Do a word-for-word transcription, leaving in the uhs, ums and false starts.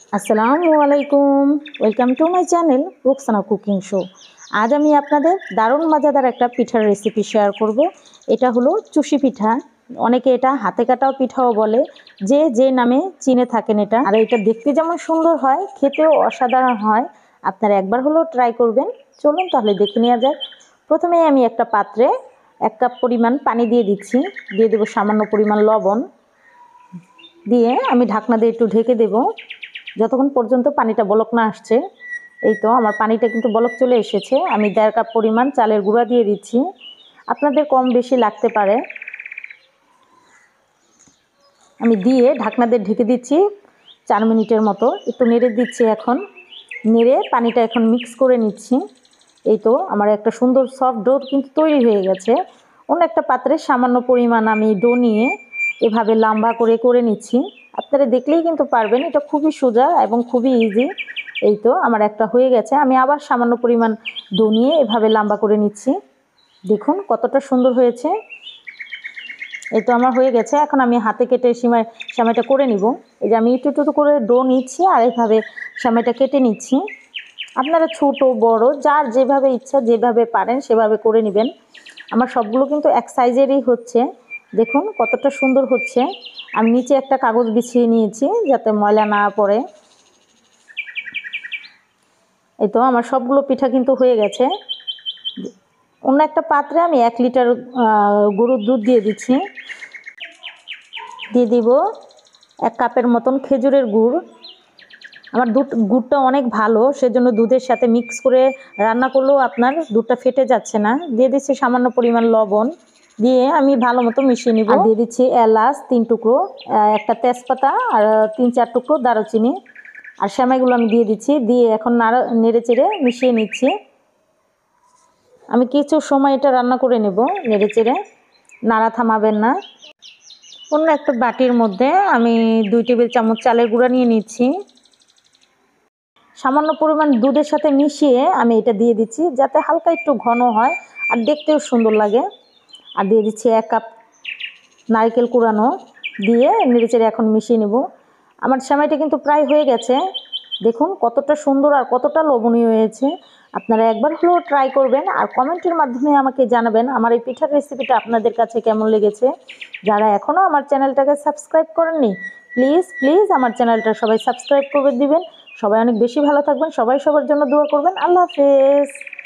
আসসালামু আলাইকুম, welcome to my channel Ruksana cooking show. আজ আমি আপনাদের দারুণ মজাদার একটা পিঠার রেসিপি শেয়ার করব। এটা হলো চুষি পিঠা, অনেকে এটা হাতে কাটাও পিঠাও বলে, যে যে নামে চিনে থাকেন এটা। আর এটা দেখতে যেমন সুন্দর হয়, খেতেও অসাধারণ হয়। আপনারা একবার হলেও ট্রাই করবেন। চলুন তাহলে দেখে নেওয়া যাক। প্রথমে আমি একটা পাত্রে এক কাপ পরিমাণ পানি দিয়ে দিচ্ছি, দিয়ে দেবো সামান্য পরিমাণ লবণ, দিয়ে আমি ঢাকনা দিয়ে একটু ঢেকে দেবো যতক্ষণ পর্যন্ত পানিটা বলক না আসছে। এই তো আমার পানিটা কিন্তু বলক চলে এসেছে। আমি দেড় কাপ পরিমাণ চালের গুঁড়া দিয়ে দিচ্ছি, আপনাদের কম বেশি লাগতে পারে। আমি দিয়ে ঢাকনা দিয়ে ঢেকে দিচ্ছি চার মিনিটের মতো। একটু নেড়ে দিচ্ছি, এখন নেড়ে পানিটা এখন মিক্স করে নিচ্ছি। এই তো আমার একটা সুন্দর সফট ডো কিন্তু তৈরি হয়ে গেছে। অন্য একটা পাত্রে সামান্য পরিমাণ আমি ডো নিয়ে এভাবে লম্বা করে করে নিচ্ছি। আপনারা দেখলেই কিন্তু পারবেন, এটা খুবই সোজা এবং খুবই ইজি। এই তো আমার একটা হয়ে গেছে। আমি আবার সামান্য পরিমাণ ডো নিয়ে এভাবে লম্বা করে নিচ্ছি। দেখুন কতটা সুন্দর হয়েছে। এই তো আমার হয়ে গেছে। এখন আমি হাতে কেটে সিমাই সেমাইটা করে নিব। এই যে আমি একটু একটু করে ডো নিচ্ছি আর এইভাবে সেমাইটা কেটে নিচ্ছি। আপনারা ছোট বড় যার যেভাবে ইচ্ছা যেভাবে পারেন সেভাবে করে নেবেন। আমার সবগুলো কিন্তু এক সাইজেরই হচ্ছে। দেখুন কতটা সুন্দর হচ্ছে। আমি নিচে একটা কাগজ বিছিয়ে নিয়েছি যাতে ময়লা না পড়ে। এই তো আমার সবগুলো পিঠা কিন্তু হয়ে গেছে। অন্য একটা পাত্রে আমি এক লিটার গরুর দুধ দিয়ে দিচ্ছি, দিয়ে দিব এক কাপের মতন খেজুরের গুড়। আমার দুধ গুড়টা অনেক ভালো, সেজন্য দুধের সাথে মিক্স করে রান্না করলেও আপনার দুধটা ফেটে যাচ্ছে না। দিয়ে দিচ্ছি সামান্য পরিমাণ লবণ, দিয়ে আমি ভালো মতো মিশিয়ে নিব। আর দিয়ে দিচ্ছি এলাচ তিন টুকরো, একটা তেজপাতা আর তিন চার টুকরো দারুচিনি, আর সেমাইগুলো আমি দিয়ে দিচ্ছি। দিয়ে এখন নাড়া নেড়ে চেড়ে মিশিয়ে নিচ্ছি। আমি কিছু সময় এটা রান্না করে নেব নেড়ে চেড়ে, নাড়া থামাবেন না। অন্য একটা বাটির মধ্যে আমি দুই টেবিল চামচ চালের গুঁড়া নিয়ে নিচ্ছি। সামান্য পরিমাণ দুধের সাথে মিশিয়ে আমি এটা দিয়ে দিচ্ছি যাতে হালকা একটু ঘন হয় আর দেখতেও সুন্দর লাগে। আর দিয়ে দিচ্ছি এক কাপ নারকেল কুড়ানো, দিয়ে নেড়েচেড়ে এখন মিশিয়ে নেব। আমার সেমাইটা কিন্তু প্রায় হয়ে গেছে। দেখুন কতটা সুন্দর আর কতটা লোভনীয় হয়েছে। আপনারা একবার হলেও ট্রাই করবেন আর কমেন্টের মাধ্যমে আমাকে জানাবেন আমার এই পিঠার রেসিপিটা আপনাদের কাছে কেমন লেগেছে। যারা এখনও আমার চ্যানেলটাকে সাবস্ক্রাইব করেননি, প্লিজ প্লিজ আমার চ্যানেলটা সবাই সাবস্ক্রাইব করে দিবেন। সবাই অনেক বেশি ভালো থাকবেন, সবাই সবার জন্য দোয়া করবেন। আল্লাহ হাফেজ।